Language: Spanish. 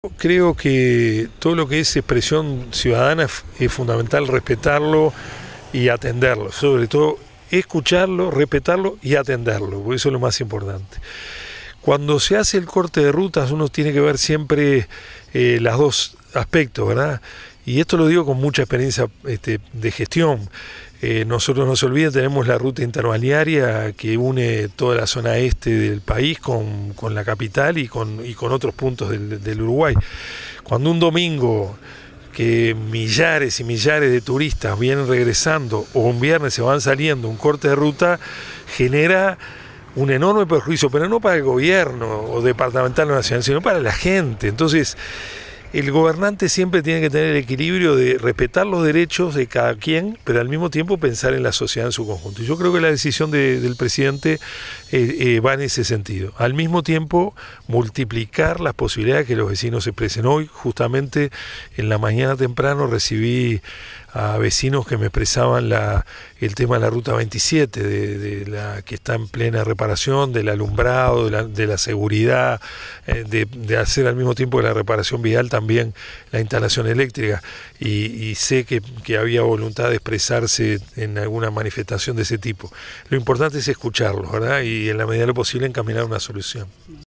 Creo que todo lo que es expresión ciudadana es fundamental respetarlo y atenderlo, sobre todo escucharlo, respetarlo y atenderlo, porque eso es lo más importante. Cuando se hace el corte de rutas uno tiene que ver siempre los dos aspectos, ¿verdad? Y esto lo digo con mucha experiencia de gestión. Nosotros, no se olviden, tenemos la ruta interbalnearia que une toda la zona este del país con la capital y con otros puntos del Uruguay. Cuando un domingo que millares y millares de turistas vienen regresando o un viernes se van saliendo, un corte de ruta genera un enorme perjuicio, pero no para el gobierno o departamental o nacional, sino para la gente. Entonces, el gobernante siempre tiene que tener el equilibrio de respetar los derechos de cada quien, pero al mismo tiempo pensar en la sociedad en su conjunto. Y yo creo que la decisión del presidente va en ese sentido. Al mismo tiempo, multiplicar las posibilidades que los vecinos se expresen. Hoy, justamente, en la mañana temprano, recibí a vecinos que me expresaban el tema de la ruta 27, de la que está en plena reparación, del alumbrado, de la seguridad, de hacer al mismo tiempo que la reparación vial también la instalación eléctrica, y sé que había voluntad de expresarse en alguna manifestación de ese tipo. Lo importante es escucharlos, ¿verdad? Y en la medida de lo posible encaminar una solución.